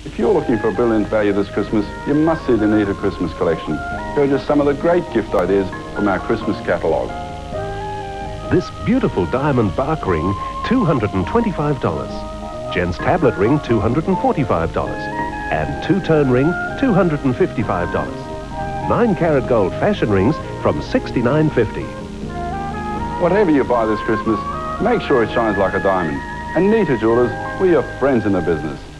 If you're looking for a brilliant value this Christmas, you must see the Nita Christmas collection. Here are just some of the great gift ideas from our Christmas catalogue. This beautiful diamond bark ring, $225. Gents tablet ring, $245. And two-tone ring, $255. 9-carat gold fashion rings from $69.50. Whatever you buy this Christmas, make sure it shines like a diamond. And Nita Jewelers, we're your friends in the business.